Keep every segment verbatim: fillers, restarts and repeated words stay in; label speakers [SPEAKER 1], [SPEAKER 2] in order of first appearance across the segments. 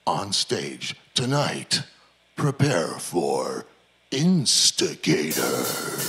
[SPEAKER 1] on stage tonight. Prepare for Instigator.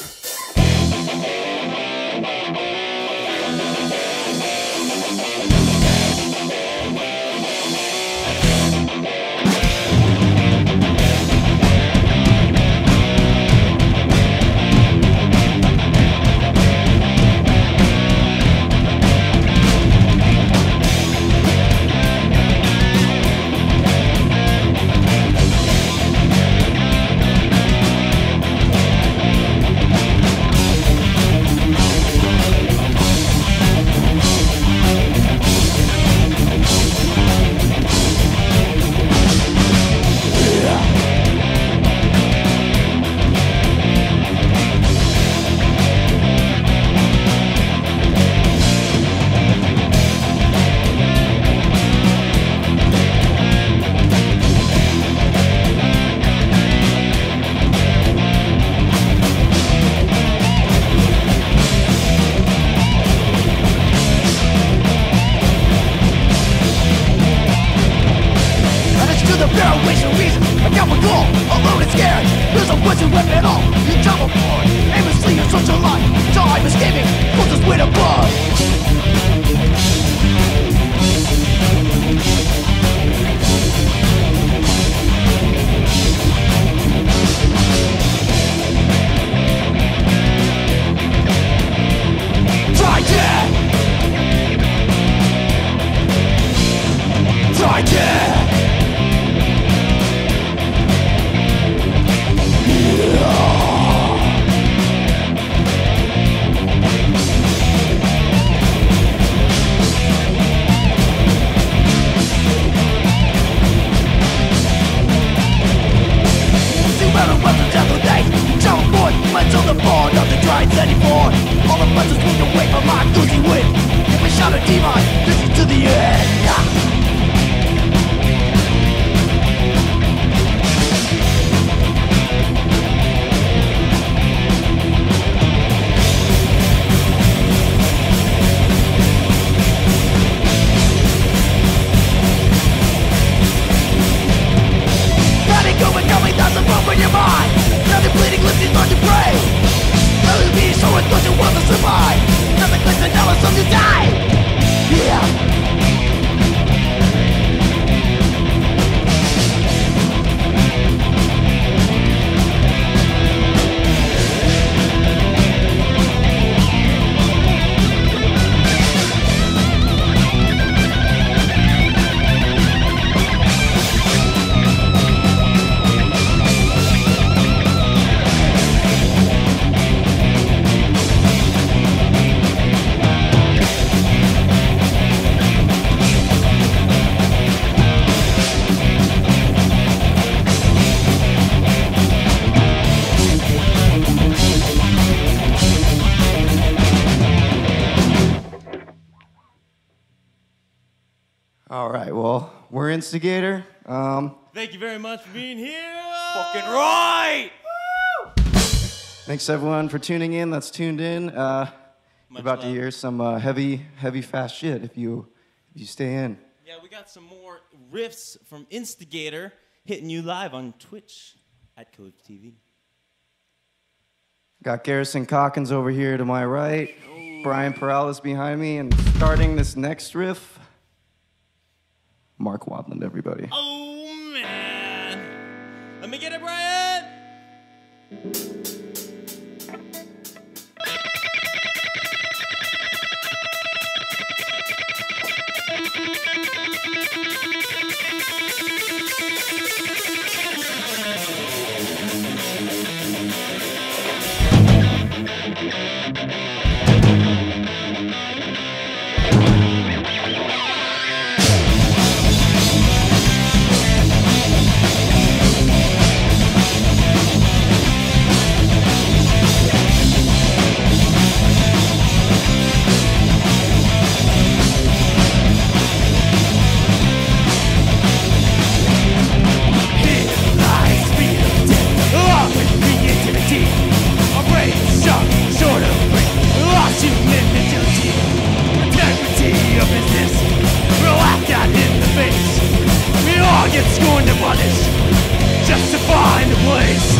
[SPEAKER 2] Instigator. Um,
[SPEAKER 3] Thank you very much for being here.
[SPEAKER 4] Fucking right!
[SPEAKER 3] Woo!
[SPEAKER 2] Thanks everyone for tuning in. That's tuned in. Uh,
[SPEAKER 3] Much
[SPEAKER 2] about
[SPEAKER 3] love.
[SPEAKER 2] to hear some uh, heavy, heavy, fast shit if you if you stay in.
[SPEAKER 3] Yeah, we got some more riffs from Instigator hitting you live on Twitch at Cove T V.
[SPEAKER 2] Got Garrison Calkins over here to my right. Oh. Brian Perales behind me, and starting this next riff, Mark Wadland, everybody.
[SPEAKER 3] Oh, man. Let me get it, Brian.
[SPEAKER 4] going to punish just to find a place.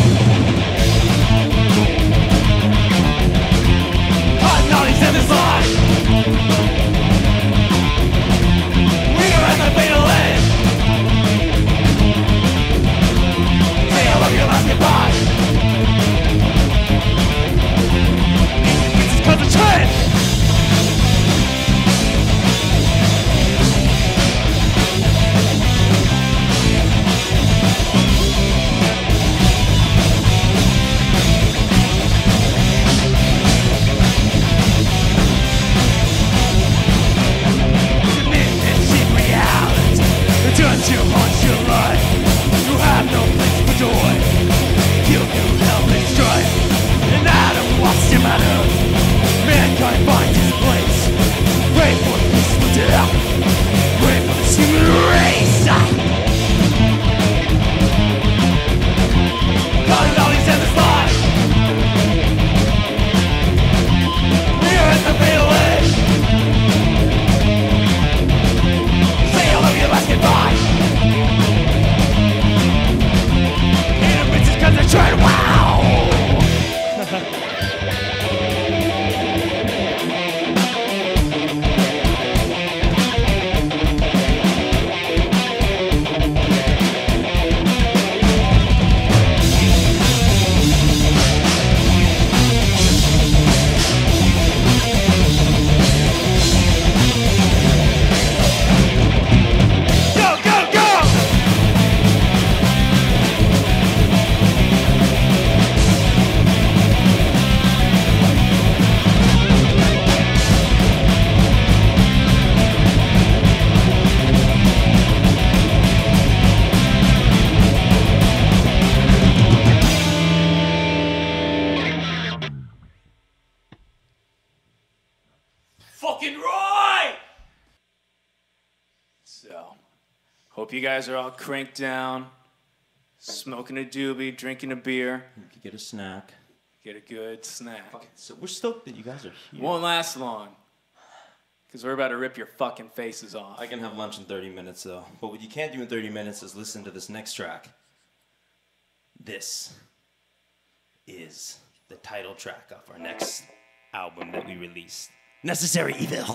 [SPEAKER 4] Hot naughties in this life. We are at the fatal end. Say I love you last goodbye. This is cause of trend. Turns you on your life. You have no place for joy. You do helpless strife. And I don't what's the matter. Mankind finds his place. Pray for peaceful death. Pray for this human race. Calling all these endless lives. We are at the fatal edge. Say I love you last goodbye. Cause I tried, wow! Fucking right! So, hope you guys are all cranked down, smoking a doobie, drinking a beer.
[SPEAKER 3] You could get a snack.
[SPEAKER 4] Get a good snack.
[SPEAKER 3] So we're stoked that you guys are here.
[SPEAKER 4] Won't last long, because we're about to rip your fucking faces off.
[SPEAKER 3] I can have lunch in thirty minutes, though. But what you can't do in thirty minutes is listen to this next track. This is the title track of our next album that we released. Necessary Evil.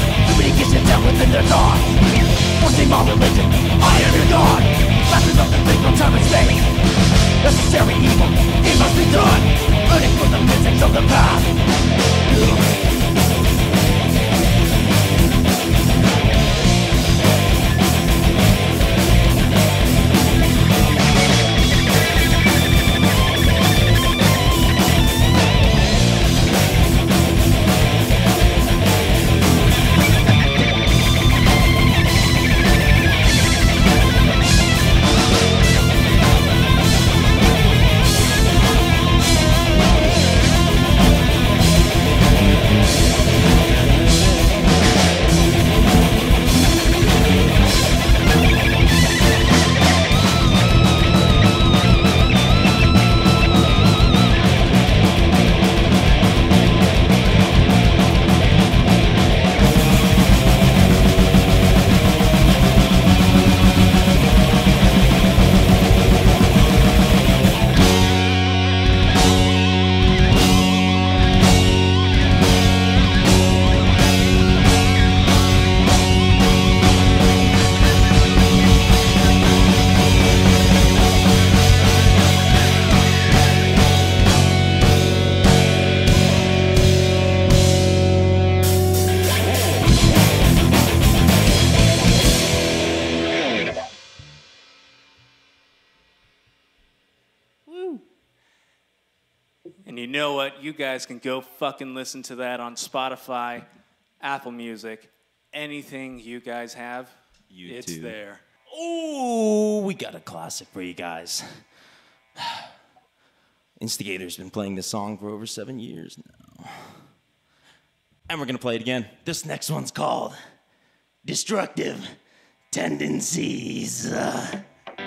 [SPEAKER 5] within their thoughts. Forcing my religion, I am your God. Masters of the And you know what? You guys can go fucking listen to that on Spotify, Apple Music, anything you guys have,
[SPEAKER 3] YouTube.
[SPEAKER 5] It's there.
[SPEAKER 3] Oh, we got a classic for you guys. Instigator's been playing this song for over seven years now. And we're gonna play it again. This next one's called Destructive Tendencies. Uh,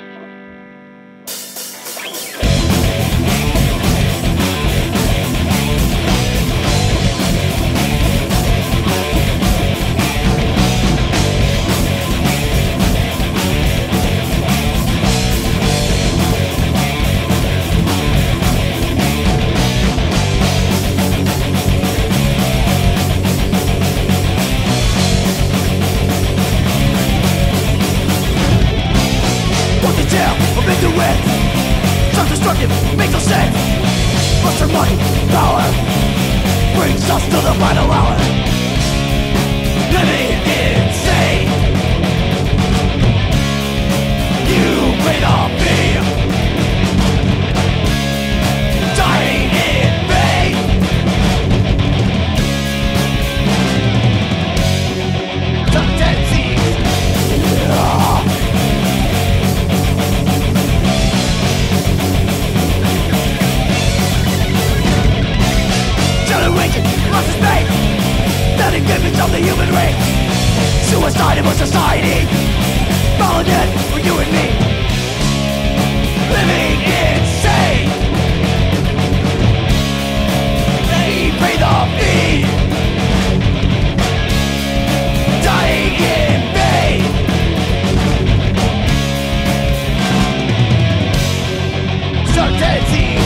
[SPEAKER 4] Self-destructive, makes no sense. Plus our money, power brings us to the final hour. Living insane. You pay the fee. Dying in vain. Tendencies. Lost his faith, that indifference of the human race. Suicide of a society, fallen dead for you and me. Living insane. They pay the fee. Dying in vain. Certainty.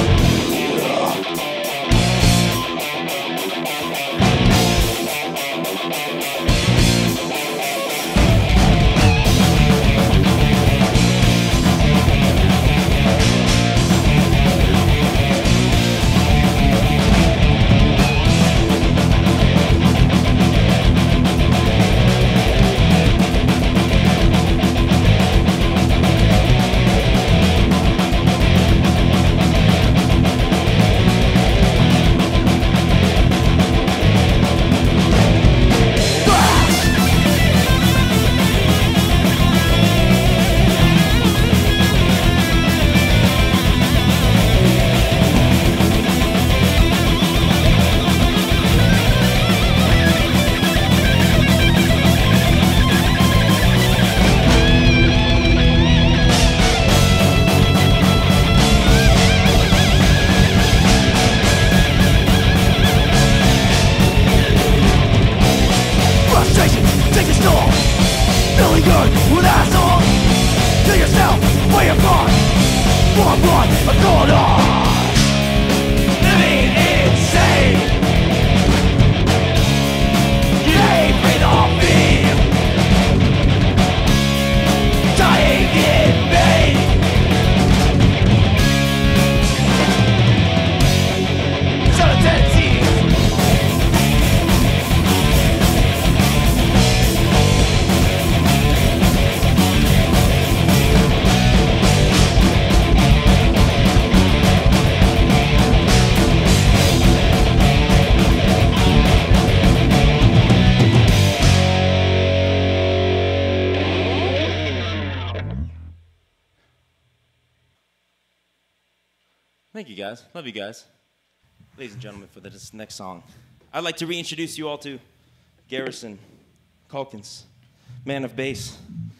[SPEAKER 3] Thank you, guys. Love you guys. Ladies and gentlemen, for this next song, I'd like to reintroduce you all to Garrison Calkins, man of bass.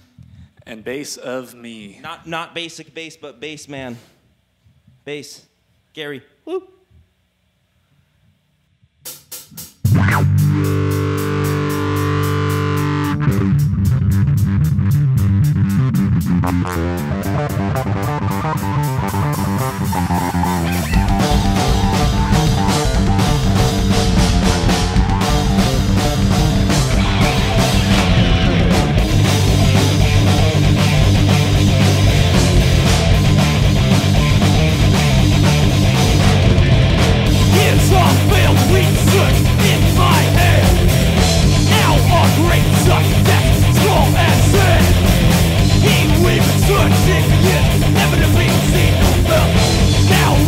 [SPEAKER 5] And bass of me.
[SPEAKER 3] Not not basic bass, but bass man. Bass. Gary. Woo.
[SPEAKER 4] Now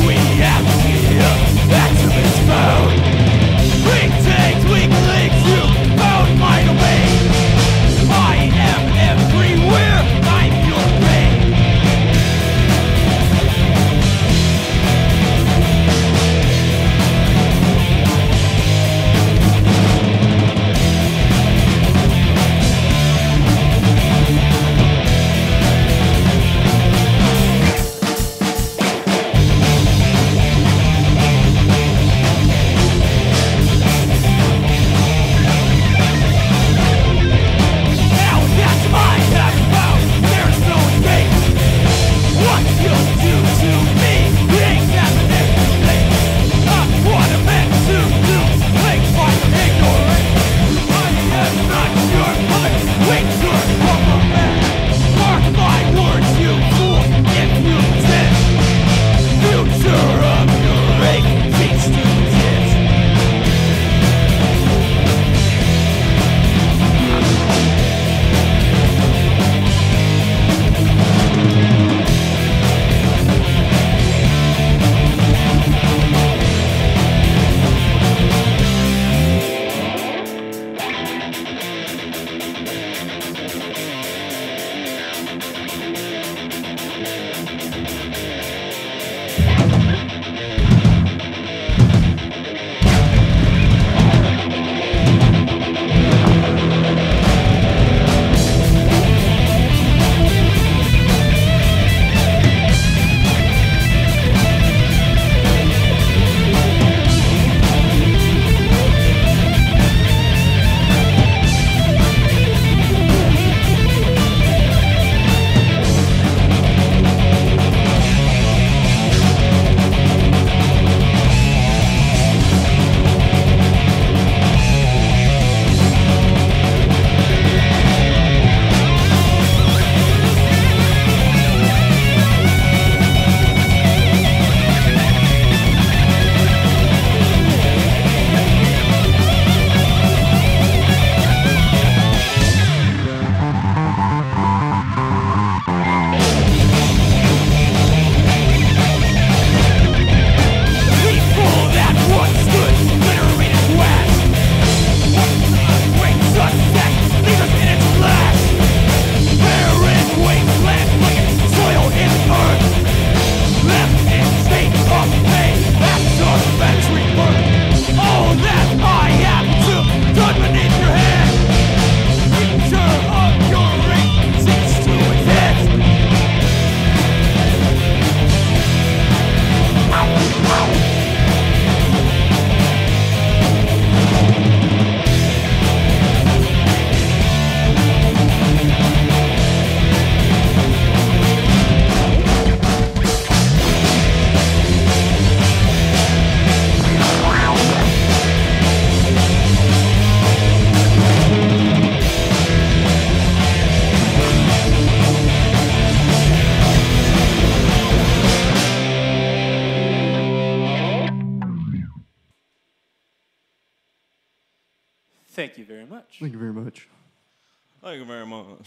[SPEAKER 5] Thank you very much.
[SPEAKER 2] Thank you very much.
[SPEAKER 3] Thank you very much.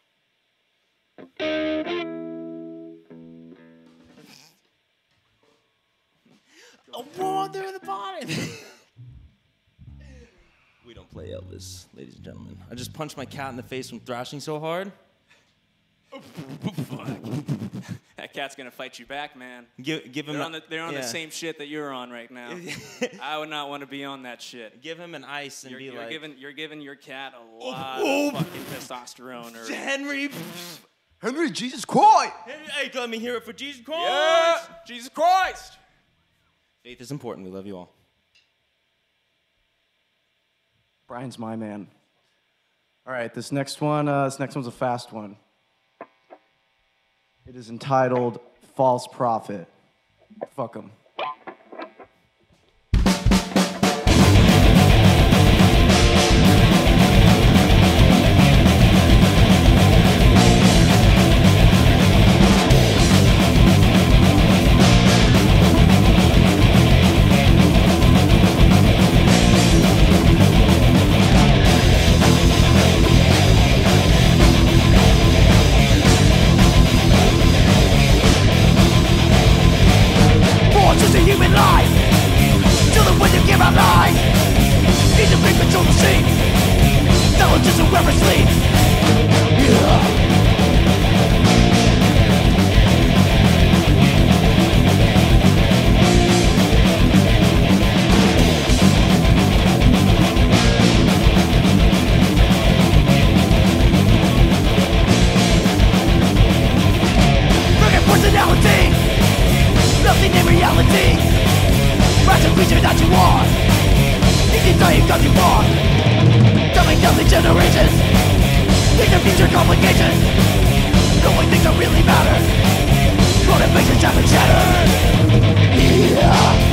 [SPEAKER 3] A war through the body. We don't play Elvis, ladies and gentlemen. I just punched my cat in the face from thrashing so hard.
[SPEAKER 5] That cat's gonna fight you back, man.
[SPEAKER 3] Give, give him.
[SPEAKER 5] They're
[SPEAKER 3] a,
[SPEAKER 5] on, the, they're on
[SPEAKER 3] yeah.
[SPEAKER 5] the same shit that you're on right now. I would not want to be on that shit.
[SPEAKER 3] Give him an ice and
[SPEAKER 5] You're,
[SPEAKER 3] be
[SPEAKER 5] you're
[SPEAKER 3] like,
[SPEAKER 5] giving you're giving your cat a lot
[SPEAKER 3] oh.
[SPEAKER 5] of fucking testosterone. Or
[SPEAKER 3] Henry.
[SPEAKER 2] Henry, Jesus Christ!
[SPEAKER 3] Hey, let me hear it for Jesus Christ.
[SPEAKER 5] yeah, Jesus Christ.
[SPEAKER 3] Faith is important. We love you all.
[SPEAKER 2] Brian's my man. All right, this next one, uh, this next one's a fast one. It is entitled False Prophet. Fuck 'em.
[SPEAKER 4] Just a human life. Till the wind to give our life. Need to bring control to sheep. Intelligence will never sleep. Yeah. Bring personality. Nothing in reality. Rational creature that you are. You can die because you are. Dumbing down the generations. Think of future complications. Knowing things don't really matter. Motivations have been shattered. Yeah.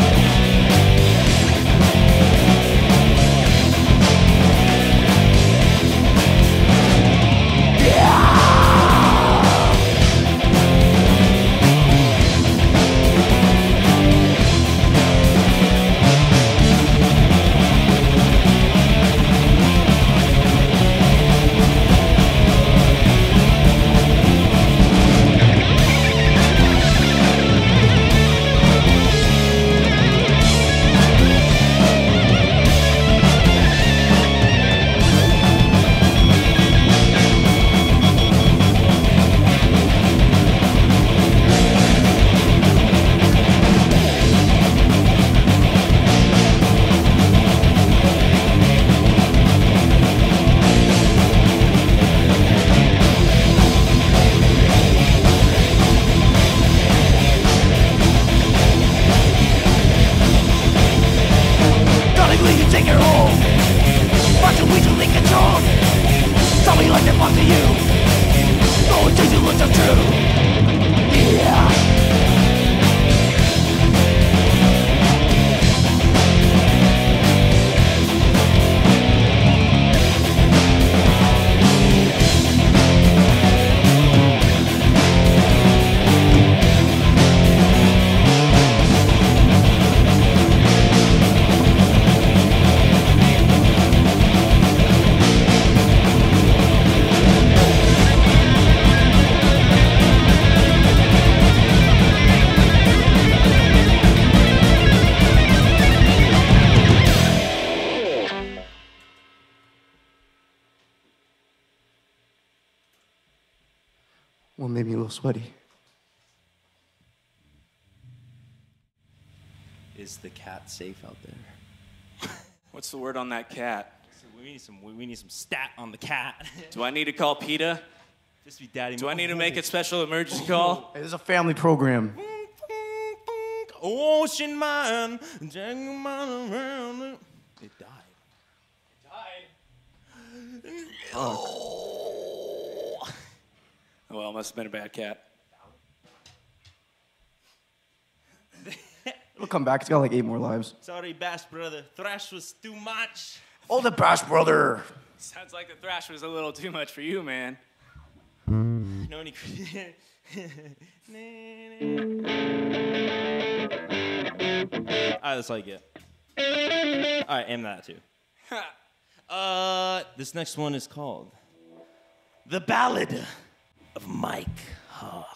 [SPEAKER 2] Well, maybe a little sweaty.
[SPEAKER 3] Is the cat safe out there?
[SPEAKER 5] What's the word on that cat?
[SPEAKER 3] So we need some. We need some stat on the cat.
[SPEAKER 5] Do I need to call PETA?
[SPEAKER 3] Just be daddy.
[SPEAKER 5] Do I need to make a special emergency call?
[SPEAKER 2] Hey, this is a family program.
[SPEAKER 3] Ocean man, dragging man around. It died.
[SPEAKER 5] Oh. Well, it must have been a bad cat.
[SPEAKER 2] It'll come back. It's got like eight more lives.
[SPEAKER 3] Sorry, Bash brother. Thrash was too much.
[SPEAKER 2] Oh, the Bash brother.
[SPEAKER 5] Sounds like the thrash was a little too much for you, man.
[SPEAKER 3] No any. Alright, that's all you get. Alright, aim that too. Uh, this next one is called The Ballad of Mike Hawk.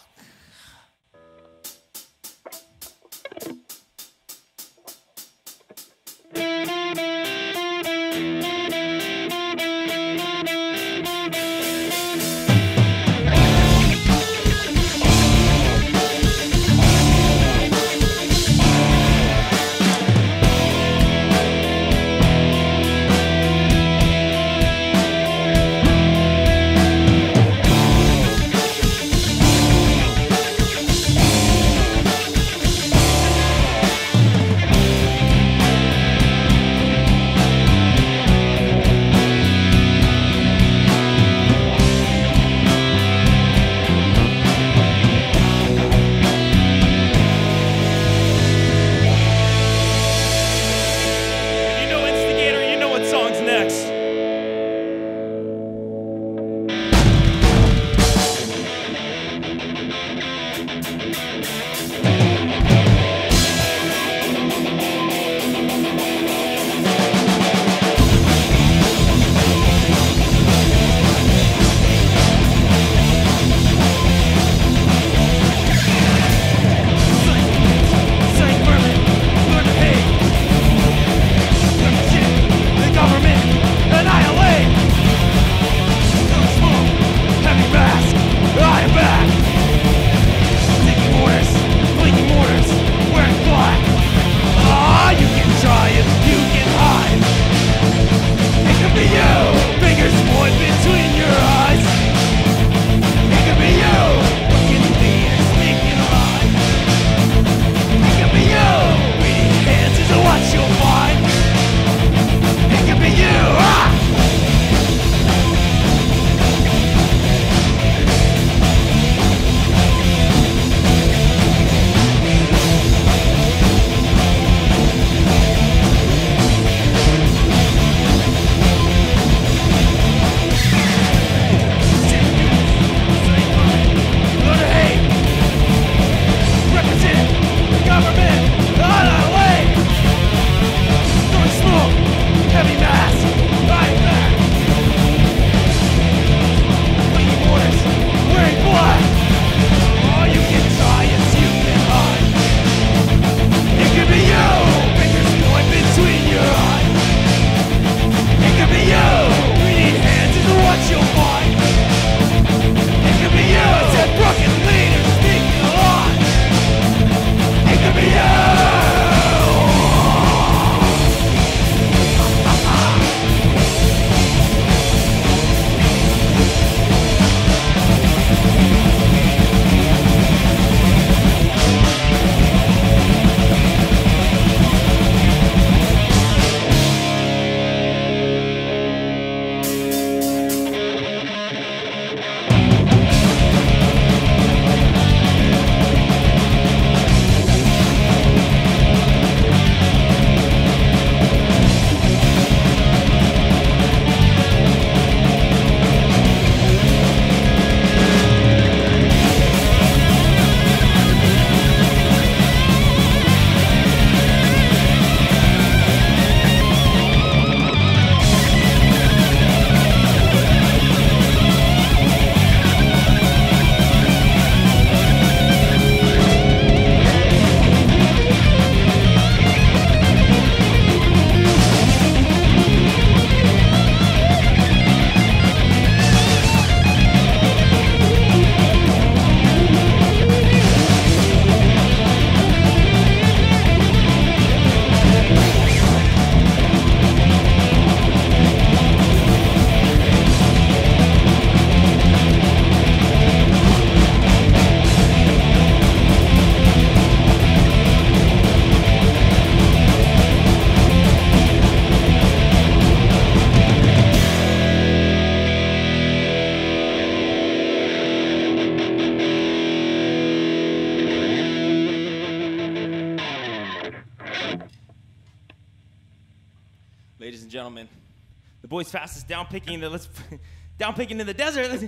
[SPEAKER 3] ladies and gentlemen. The boys fastest down picking the let's down picking in the desert. Let's,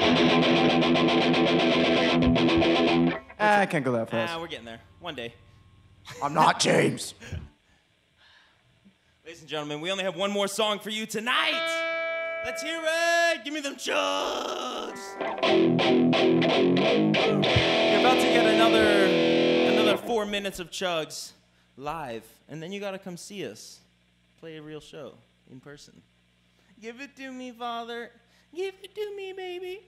[SPEAKER 2] ah, I can't go that fast.
[SPEAKER 3] ah, we're getting there. One day.
[SPEAKER 2] I'm not James.
[SPEAKER 3] Ladies and gentlemen, we only have one more song for you tonight. Let's hear it. Give me them chugs. You're about to get another another four minutes of chugs live, and then you gotta come see us play a real show in person. Give it to me, Father. Give it to me, baby.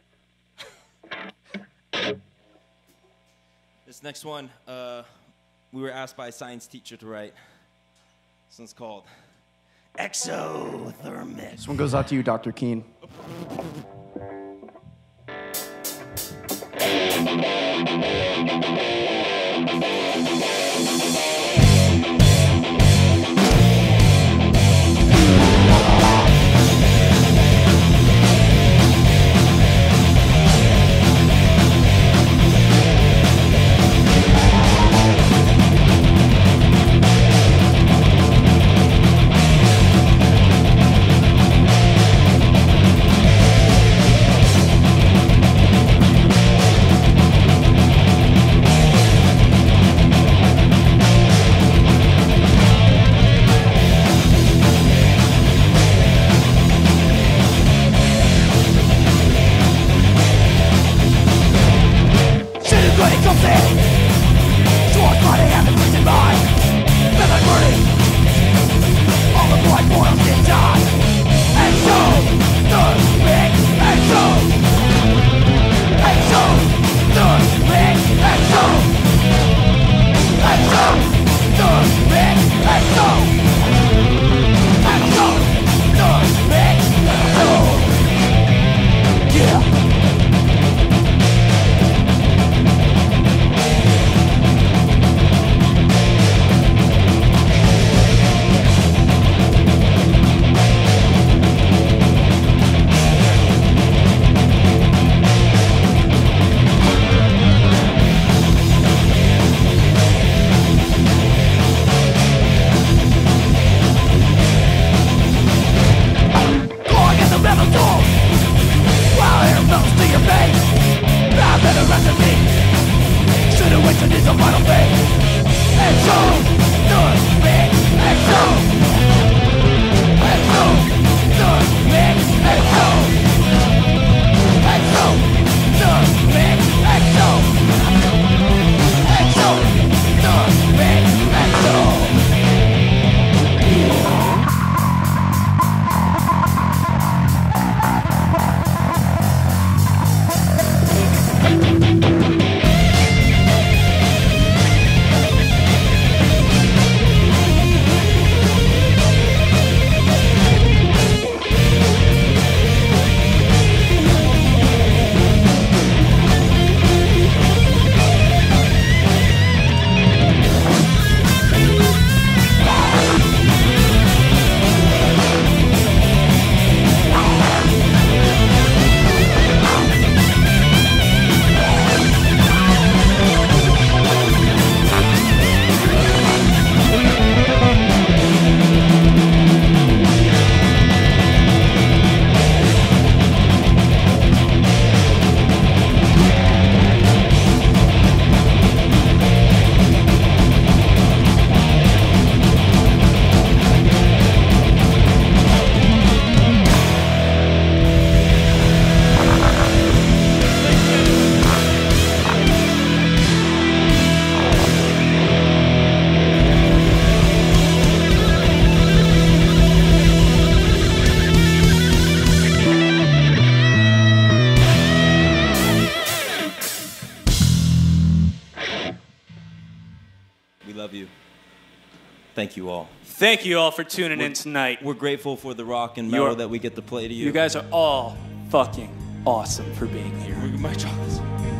[SPEAKER 3] This next one, uh, we were asked by a science teacher to write. This one's called Exothermic.
[SPEAKER 2] This one goes out to you, Doctor Keen.
[SPEAKER 3] Thank you all.
[SPEAKER 5] Thank you all for tuning in tonight.
[SPEAKER 3] We're grateful for the rock and metal
[SPEAKER 5] You're,
[SPEAKER 3] that we get to play to you.
[SPEAKER 5] You guys are all fucking awesome for being here.
[SPEAKER 3] My chocolates.